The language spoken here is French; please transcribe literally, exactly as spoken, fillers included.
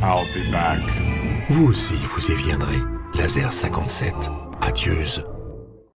I'll be back. Vous aussi, vous y viendrez. Laser cinquante-sept, à Dieuze.